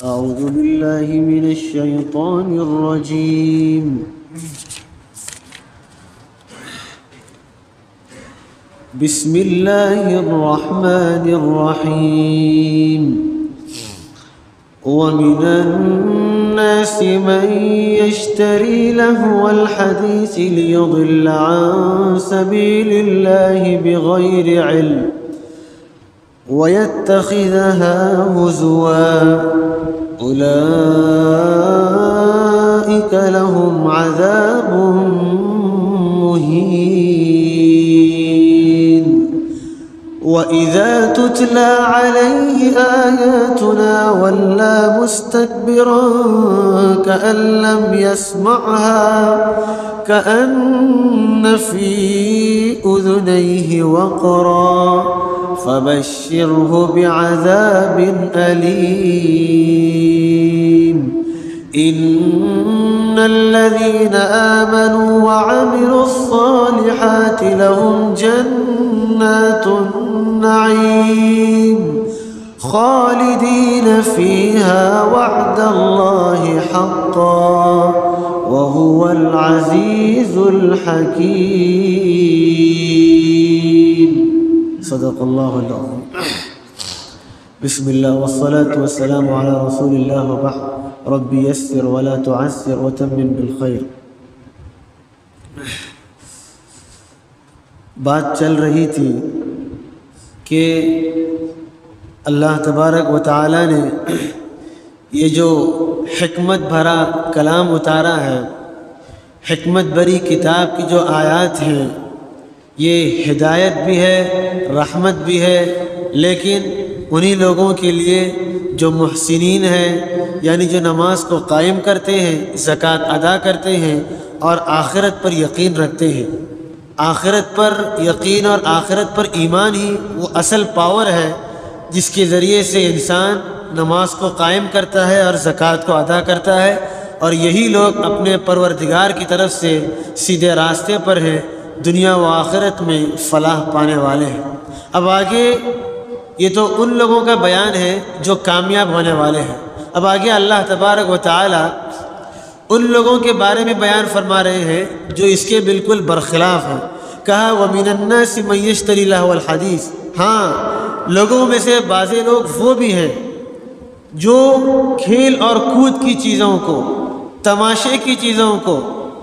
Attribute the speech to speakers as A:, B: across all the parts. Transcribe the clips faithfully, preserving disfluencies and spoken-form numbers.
A: أعوذ بالله من الشيطان الرجيم. بسم الله الرحمن الرحيم. ومن الناس من يشتري لهو الحديث ليضل عن سبيل الله بغير علم ويتخذها هزوا أولئك لهم عذاب مهين. وإذا تتلى عليه آياتنا ولى مستكبرا كأن لم يسمعها كأن في أذنيه وقرا فبشره بعذاب أليم. إن الذين آمنوا وعملوا الصالحات لهم جنات النعيم خالدين فيها وعد الله حقا وهو العزيز الحكيم. صدق الله العظيم. بسم الله والصلاة والسلام على رسول الله وبعد. رب يسر ولا تعسر وتمم بالخير. بات چل رہی تھی کہ اللہ تبارک و تعالی نے یہ جو حکمت بھرا کلام اتارا ہے، حکمت بھری کتاب کی جو آیات ہیں، یہ ہدایت بھی ہے، رحمت بھی ہے، لیکن انہی لوگوں کے لیے جو محسنین ہیں، یعنی جو نماز کو قائم کرتے ہیں، زکوٰۃ ادا کرتے ہیں اور آخرت پر یقین رکھتے ہیں۔ آخرت پر یقین اور آخرت پر ایمان ہی وہ اصل پاور ہے جس کے ذریعے سے انسان نماز کو قائم کرتا ہے اور زکوٰۃ کو ادا کرتا ہے، اور یہی لوگ اپنے پروردگار کی طرف سے سیدھے راستے پر ہیں، دنیا و آخرت میں فلاح پانے والے ہیں۔ اب آگے یہ تو ان لوگوں کا بیان ہے جو کامیاب ہونے والے ہیں۔ اب آگے اللہ تبارک و تعالی ان لوگوں کے بارے میں بیان فرما رہے ہیں جو اس کے بالکل برخلاف ہیں۔ کہا وَمِنَ النَّاسِ مَن يَشْتَرِي لَهْوَ الْحَدِيثِ، ہاں لوگوں میں سے بعض لوگ وہ بھی ہیں جو کھیل اور کود کی چیزوں کو، تماشے کی چیزوں کو،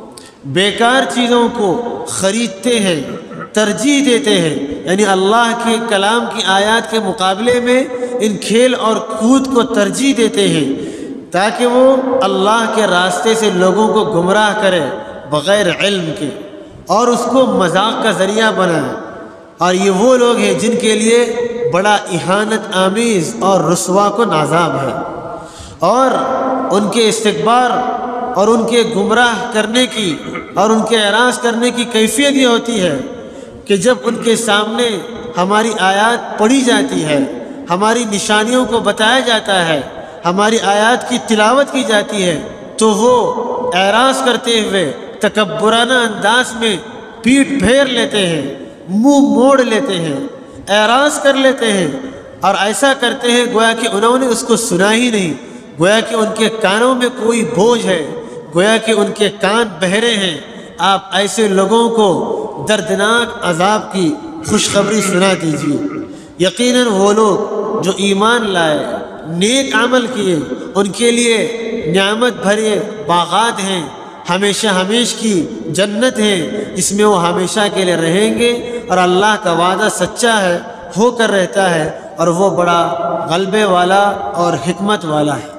A: بیکار چیزوں کو خریدتے ہیں، ترجیح دیتے ہیں، یعنی اللہ کے کلام کی آیات کے مقابلے میں ان کھیل اور کود کو ترجیح دیتے ہیں تاکہ وہ اللہ کے راستے سے لوگوں کو گمراہ کرے بغیر علم کے اور اس کو مذاق کا ذریعہ بنائے۔ اور یہ وہ لوگ ہیں جن کے لیے بڑا اہانت آمیز اور رسوا کو عذاب ہے، اور ان کے استکبار اور ان کے گمراہ کرنے کی اور ان کے اعراض کرنے کی کیفیت یہ ہوتی ہے کہ جب ان کے سامنے ہماری آیات پڑھی جاتی ہے، ہماری نشانیوں کو بتایا جاتا ہے، ہماری آیات کی تلاوت کی جاتی ہے، تو وہ اعراض کرتے ہوئے تکبرانہ انداز میں پیٹھ پھیر لیتے ہیں، منہ موڑ لیتے ہیں، اعراض کر لیتے ہیں، اور ایسا کرتے ہیں گویا کہ انہوں نے اس کو سنا ہی نہیں، گویا کہ ان کے کانوں میں کوئی بوجھ ہے، گویا کہ ان کے کان بہرے ہیں۔ آپ ایسے لوگوں کو دردناک عذاب کی خوشخبری سنا دیجیے۔ یقیناً وہ لوگ جو ایمان لائے، نیک عمل کیے، ان کے لیے نعمت بھرے باغات ہیں، ہمیشہ ہمیش کی جنت ہے جس میں وہ ہمیشہ کے لیے رہیں گے، اور اللہ کا وعدہ سچا ہے، ہو کر رہتا ہے، اور وہ بڑا غلبے والا اور حکمت والا ہے۔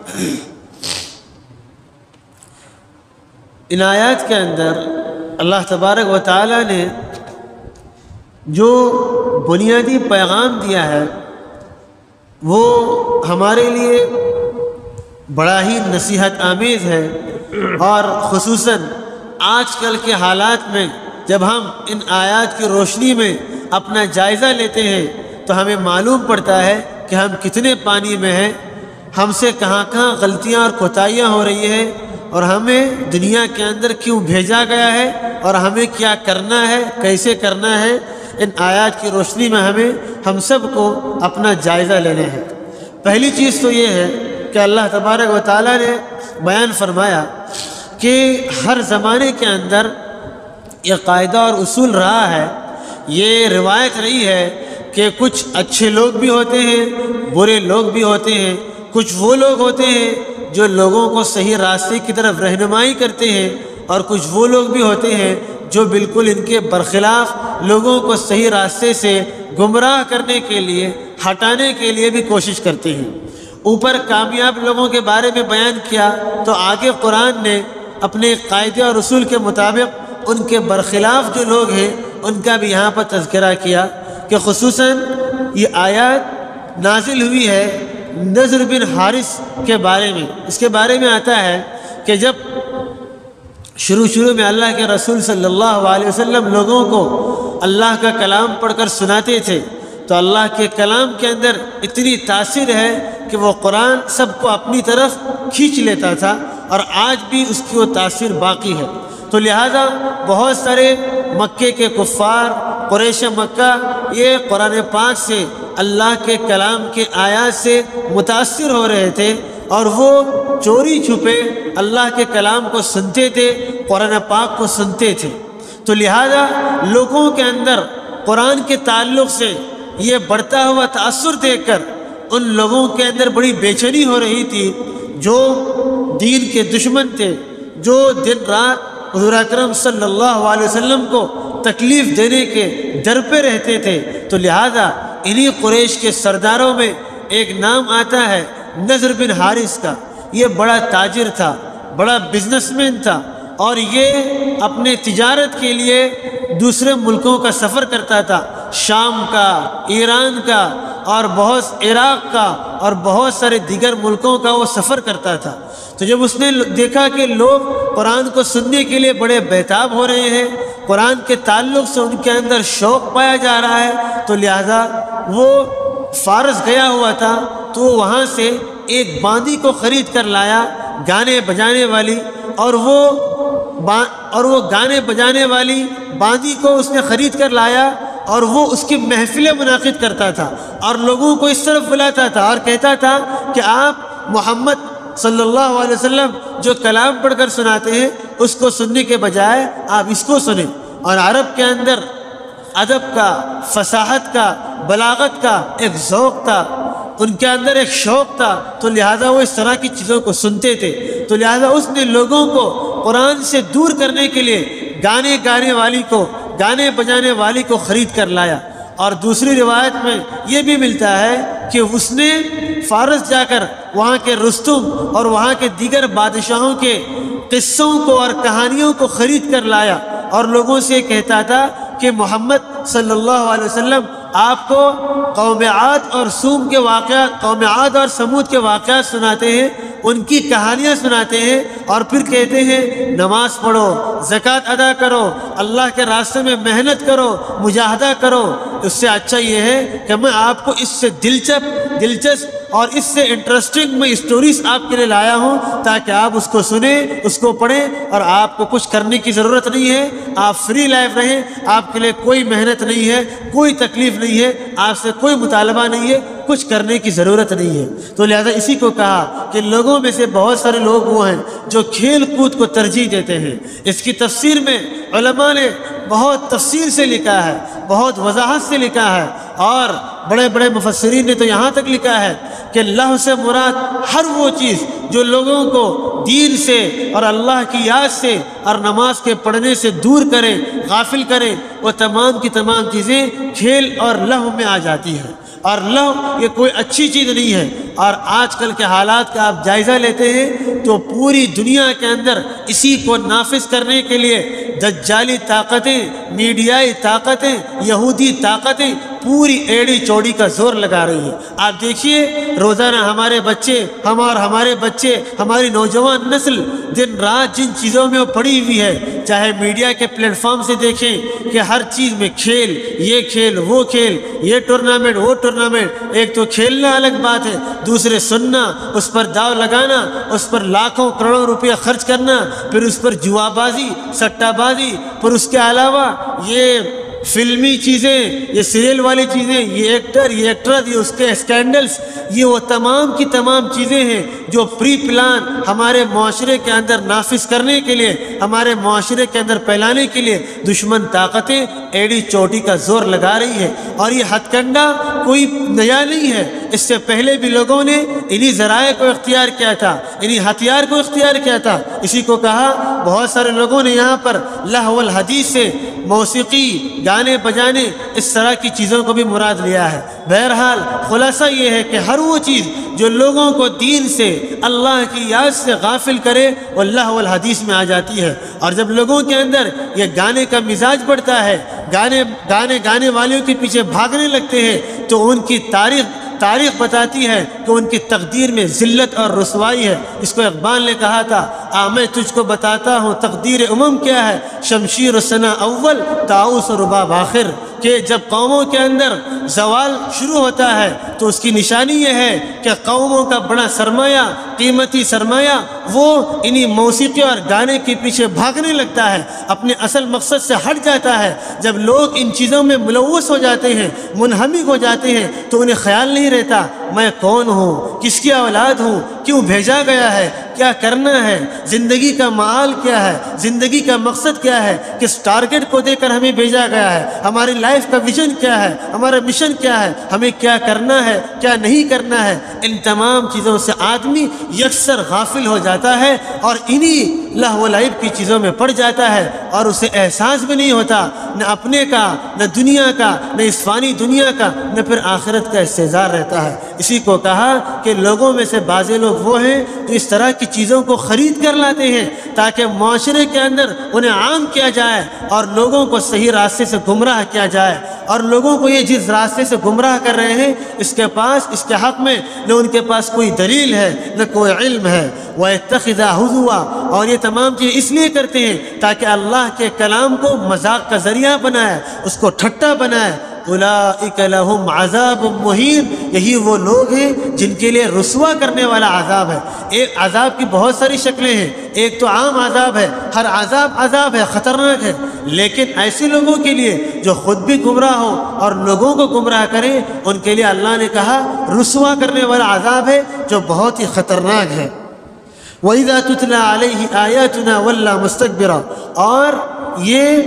A: ان آیات کے اندر اللہ تبارک و تعالی نے جو بنیادی پیغام دیا ہے وہ ہمارے لیے بڑا ہی نصیحت آمیز ہے، اور خصوصاً آج کل کے حالات میں جب ہم ان آیات کی روشنی میں اپنا جائزہ لیتے ہیں تو ہمیں معلوم پڑتا ہے کہ ہم کتنے پانی میں ہیں، ہم سے کہاں کہاں غلطیاں اور کوتاہیاں ہو رہی ہیں، اور ہمیں دنیا کے اندر کیوں بھیجا گیا ہے اور ہمیں کیا کرنا ہے، کیسے کرنا ہے۔ ان آیات کی روشنی میں ہمیں ہم سب کو اپنا جائزہ لینا ہے۔ پہلی چیز تو یہ ہے کہ اللہ تبارک و تعالیٰ نے بیان فرمایا کہ ہر زمانے کے اندر یہ قاعدہ اور اصول رہا ہے، یہ روایت رہی ہے کہ کچھ اچھے لوگ بھی ہوتے ہیں، برے لوگ بھی ہوتے ہیں، کچھ وہ لوگ ہوتے ہیں جو لوگوں کو صحیح راستے کی طرف رہنمائی کرتے ہیں، اور کچھ وہ لوگ بھی ہوتے ہیں جو بالکل ان کے برخلاف لوگوں کو صحیح راستے سے گمراہ کرنے کے لیے، ہٹانے کے لیے بھی کوشش کرتے ہیں۔ اوپر کامیاب لوگوں کے بارے میں بیان کیا، تو آگے قرآن نے اپنے قاعدے اور اصول کے مطابق ان کے برخلاف جو لوگ ہیں ان کا بھی یہاں پر تذکرہ کیا کہ خصوصاً یہ آیات نازل ہوئی ہے نضر بن حارث کے بارے میں۔ اس کے بارے میں آتا ہے کہ جب شروع شروع میں اللہ کے رسول صلی اللہ علیہ وسلم لوگوں کو اللہ کا کلام پڑھ کر سناتے تھے تو اللہ کے کلام کے اندر اتنی تاثیر ہے کہ وہ قرآن سب کو اپنی طرف کھینچ لیتا تھا، اور آج بھی اس کی وہ تاثیر باقی ہے۔ تو لہذا بہت سارے مکے کے کفار، قریش مکہ، یہ قرآن پاک سے، اللہ کے کلام کے آیات سے متاثر ہو رہے تھے، اور وہ چوری چھپے اللہ کے کلام کو سنتے تھے، قرآن پاک کو سنتے تھے۔ تو لہذا لوگوں کے اندر قرآن کے تعلق سے یہ بڑھتا ہوا تأثر دیکھ کر ان لوگوں کے اندر بڑی بے چینی ہو رہی تھی جو دین کے دشمن تھے، جو دن رات حضور اکرم صلی اللہ علیہ وسلم کو تکلیف دینے کے ڈر پہ رہتے تھے۔ تو لہذا انہی قریش کے سرداروں میں ایک نام آتا ہے نضر بن حارث کا۔ یہ بڑا تاجر تھا، بڑا بزنس مین تھا، اور یہ اپنے تجارت کے لیے دوسرے ملکوں کا سفر کرتا تھا، شام کا، ایران کا، اور بہت عراق کا، اور بہت سارے دیگر ملکوں کا وہ سفر کرتا تھا۔ تو جب اس نے دیکھا کہ لوگ قرآن کو سننے کے لیے بڑے بےتاب ہو رہے ہیں، قرآن کے تعلق سے ان کے اندر شوق پایا جا رہا ہے، تو لہذا وہ فارس گیا ہوا تھا، تو وہاں سے ایک باندی کو خرید کر لایا، گانے بجانے والی، اور وہ اور وہ گانے بجانے والی باندی کو اس نے خرید کر لایا، اور وہ اس کی محفلیں منعقد کرتا تھا اور لوگوں کو اس طرف بلاتا تھا اور کہتا تھا کہ آپ محمد صلی اللہ علیہ وسلم جو کلام پڑھ کر سناتے ہیں اس کو سننے کے بجائے آپ اس کو سنیں۔ اور عرب کے اندر ادب کا، فصاحت کا، بلاغت کا ایک ذوق تھا، ان کے اندر ایک شوق تھا، تو لہذا وہ اس طرح کی چیزوں کو سنتے تھے۔ تو لہذا اس نے لوگوں کو قرآن سے دور کرنے کے لیے گانے گانے والی کو، گانے بجانے والی کو خرید کر لایا۔ اور دوسری روایت میں یہ بھی ملتا ہے کہ اس نے فارس جا کر وہاں کے رستم اور وہاں کے دیگر بادشاہوں کے قصوں کو اور کہانیوں کو خرید کر لایا، اور لوگوں سے کہتا تھا کہ محمد صلی اللہ علیہ وسلم آپ کو قوم عاد اور سوم کے واقعات، قوم عاد اور سمود کے واقعات سناتے ہیں، ان کی کہانیاں سناتے ہیں، اور پھر کہتے ہیں نماز پڑھو، زکوٰۃ ادا کرو، اللہ کے راستے میں محنت کرو، مجاہدہ کرو۔ اس سے اچھا یہ ہے کہ میں آپ کو اس سے دلچسپ دلچسپ اور اس سے انٹرسٹنگ میں اسٹوریز آپ کے لیے لایا ہوں تاکہ آپ اس کو سنیں، اس کو پڑھیں، اور آپ کو کچھ کرنے کی ضرورت نہیں ہے، آپ فری لائف رہیں، آپ کے لیے کوئی محنت نہیں ہے، کوئی تکلیف نہیں ہے، آپ سے کوئی مطالبہ نہیں ہے، کچھ کرنے کی ضرورت نہیں ہے۔ تو لہذا اسی کو کہا کہ لوگوں میں سے بہت سارے لوگ وہ ہیں جو کھیل کود کو ترجیح دیتے ہیں۔ اس کی تفسیر میں علماء نے بہت تفصیل سے لکھا ہے، بہت وضاحت سے لکھا ہے، اور بڑے بڑے مفسرین نے تو یہاں تک لکھا ہے کہ اللہ سے مراد ہر وہ چیز جو لوگوں کو دین سے اور اللہ کی یاد سے اور نماز کے پڑھنے سے دور کرے، غافل کرے، وہ تمام کی تمام چیزیں کھیل اور لہو میں آ جاتی ہیں۔ اور لہو یہ کوئی اچھی چیز نہیں ہے۔ اور آج کل کے حالات کا آپ جائزہ لیتے ہیں تو پوری دنیا کے اندر اسی کو نافذ کرنے کے لیے دجالی طاقتیں، میڈیائی طاقتیں، یہودی طاقتیں پوری ایڑی چوڑی کا زور لگا رہی ہیں۔ آپ دیکھیے روزانہ ہمارے بچے، ہم اور ہمارے بچے، ہماری نوجوان نسل دن رات جن چیزوں میں وہ پڑی ہوئی ہے، چاہے میڈیا کے پلیٹ فارم سے دیکھیں کہ ہر چیز میں کھیل، یہ کھیل، وہ کھیل، یہ ٹورنامنٹ، وہ ٹورنامنٹ۔ ایک تو کھیلنا الگ بات ہے، دوسرے سننا، اس پر داؤ لگانا، اس پر لاکھوں کروڑوں روپیہ خرچ کرنا، پھر اس پر جوا بازی، سٹہ بازی، پھر اس کے علاوہ یہ فلمی چیزیں، یہ سیریل والی چیزیں، یہ ایکٹر، یہ ایکٹرز، یہ اس کے اسکینڈلز، یہ وہ تمام کی تمام چیزیں ہیں جو پری پلان ہمارے معاشرے کے اندر نافذ کرنے کے لیے، ہمارے معاشرے کے اندر پھیلانے کے لیے دشمن طاقتیں ایڑی چوٹی کا زور لگا رہی ہے۔ اور یہ ہتھ کنڈا کوئی نیا نہیں ہے، اس سے پہلے بھی لوگوں نے انہی ذرائع کو اختیار کیا تھا، انہی ہتھیار کو اختیار کیا تھا۔ اسی کو کہا بہت سارے لوگوں نے یہاں پر لہو الحدیث سے موسیقی، گانے بجانے، اس طرح کی چیزوں کو بھی مراد لیا ہے۔ بہرحال خلاصہ یہ ہے کہ ہر وہ چیز جو لوگوں کو دین سے، اللہ کی یاد سے غافل کرے وہ لہو الحدیث میں آ جاتی ہے۔ اور جب لوگوں کے اندر یہ گانے کا مزاج بڑھتا ہے، گانے گانے گانے والوں کے پیچھے بھاگنے لگتے ہیں، تو ان کی تاریخ تاریخ بتاتی ہے کہ ان کی تقدیر میں ذلت اور رسوائی ہے۔ اس کو اقبال نے کہا تھا، آ میں تجھ کو بتاتا ہوں تقدیر امم کیا ہے، شمشیر و ثنا اول طاؤس و رباب آخر، کہ جب قوموں کے اندر زوال شروع ہوتا ہے تو اس کی نشانی یہ ہے کہ قوموں کا بڑا سرمایہ، قیمتی سرمایہ، وہ انہی موسیقی اور گانے کے پیچھے بھاگنے لگتا ہے، اپنے اصل مقصد سے ہٹ جاتا ہے۔ جب لوگ ان چیزوں میں ملوث ہو جاتے ہیں، منہمک ہو جاتے ہیں، تو انہیں خیال نہیں رہتا میں کون ہوں، کس کی اولاد ہوں، کیوں بھیجا گیا ہے، کیا کرنا ہے، زندگی کا معال کیا ہے، زندگی کا مقصد کیا ہے، کس ٹارگٹ کو دے کر ہمیں بھیجا گیا ہے، ہماری لائف کا ویژن کیا ہے، ہمارا مشن کیا ہے، ہمیں کیا کرنا ہے، کیا نہیں کرنا ہے۔ ان تمام چیزوں سے آدمی یکسر غافل ہو جاتا ہے اور انہی لہو و لعب کی چیزوں میں پڑ جاتا ہے، اور اسے احساس بھی نہیں ہوتا نہ اپنے کا، نہ دنیا کا، نہ اس فانی دنیا کا، نہ پھر آخرت کا استحضار رہتا ہے۔ اسی کو کہا کہ لوگوں میں سے بعض لوگ وہ ہیں جو اس طرح کی چیزوں کو خرید کر لاتے ہیں تاکہ معاشرے کے اندر انہیں عام کیا جائے اور لوگوں کو صحیح راستے سے گمراہ کیا جائے، اور لوگوں کو یہ جس راستے سے گمراہ کر رہے ہیں اس کے پاس، اس کے حق میں نہ ان کے پاس کوئی دلیل ہے، نہ کوئی علم ہے۔ وَيَتَّخِذَ هُزُوًا، اور یہ تمام چیزیں اس لیے کرتے ہیں تاکہ اللہ کے کلام کو مذاق کا ذریعہ بنائے، اس کو ٹھٹا بنائے۔ اولئک لہم عذاب مہین، یہی وہ لوگ ہیں جن کے لیے رسوا کرنے والا عذاب ہے۔ ایک عذاب کی بہت ساری شکلیں ہیں، ایک تو عام عذاب ہے، ہر عذاب عذاب ہے، خطرناک ہے، لیکن ایسے لوگوں کے لیے جو خود بھی گمراہ ہو اور لوگوں کو گمراہ کریں، ان کے لیے اللہ نے کہا رسوا کرنے والا عذاب ہے جو بہت ہی خطرناک ہے۔ وَإِذَا تُتْلَى عَلَيْهِ آيَاتُنَا وَلَّى مُسْتَكْبِرًا، اور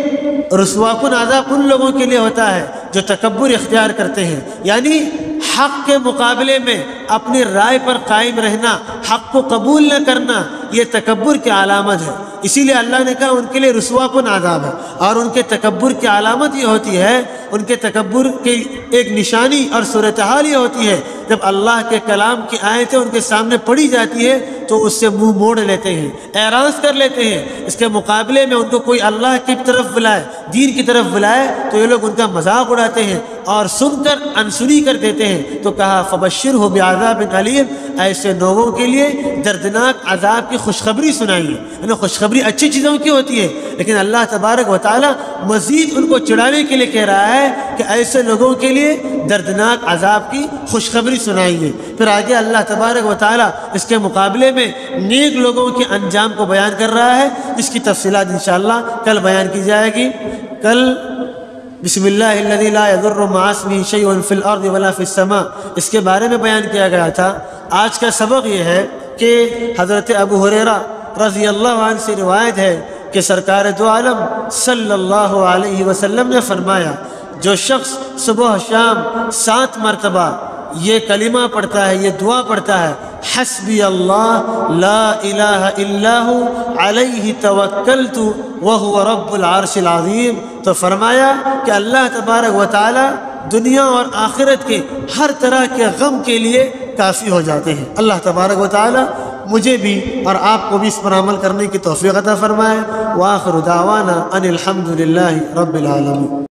A: یہ رسوا کن عذاب ان لوگوں کے لیے ہوتا ہے جو تکبر اختیار کرتے ہیں، یعنی حق کے مقابلے میں اپنی رائے پر قائم رہنا، حق کو قبول نہ کرنا، یہ تکبر کی علامت ہے۔ اسی لیے اللہ نے کہا ان کے لیے رسوا کن عذاب ہے، اور ان کے تکبر کی علامت یہ ہوتی ہے، ان کے تکبر کی ایک نشانی اور صورتحال یہ ہوتی ہے جب اللہ کے کلام کی آیتیں ان کے سامنے پڑھی جاتی ہے تو اس سے منہ موڑ لیتے ہیں، اعراض کر لیتے ہیں۔ اس کے مقابلے میں ان کو کوئی اللہ کی طرف بلائے، دین کی طرف بلائے تو یہ لوگ ان کا مذاق اڑاتے ہیں اور سن کر انسنی کر دیتے ہیں۔ تو کہا فبشرہ بعذاب علیم، ایسے لوگوں کے لیے دردناک عذاب کی خوشخبری سنائیے۔ یعنی خوشخبری اچھی چیزوں کی ہوتی ہے، لیکن اللہ تبارک و تعالیٰ مزید ان کو چڑھانے کے لیے کہہ رہا ہے کہ ایسے لوگوں کے لیے دردناک عذاب کی خوشخبری سنائیے۔ پھر آگے اللہ تبارک و تعالیٰ اس کے مقابلے میں نیک لوگوں کے انجام کو بیان کر رہا ہے، جس کی تفصیلات انشاءاللہ کل بیان کی جائے گی۔ کل بسم اللہ الذی لا یضر مع اسمہ شیء فی الارض ولا فی السماء، اس کے بارے میں بیان کیا گیا تھا۔ آج کا سبق یہ ہے کہ حضرت ابو ہریرہ رضی اللہ عنہ سے روایت ہے کہ سرکار دو عالم صلی اللہ علیہ وسلم نے فرمایا، جو شخص صبح شام سات مرتبہ یہ کلمہ پڑھتا ہے، یہ دعا پڑھتا ہے، حسبی اللہ لا الہ الا ہو علیہ توکلت وہو رب العرش العظیم، تو فرمایا کہ اللہ تبارک و تعالی دنیا اور آخرت کے ہر طرح کے غم کے لیے کافی ہو جاتے ہیں۔ اللہ تبارک و تعالی مجھے بھی اور آپ کو بھی اس پر عمل کرنے کی توفیق عطا فرمائے۔ وآخر دعوانا ان الحمد للہ رب العالمین۔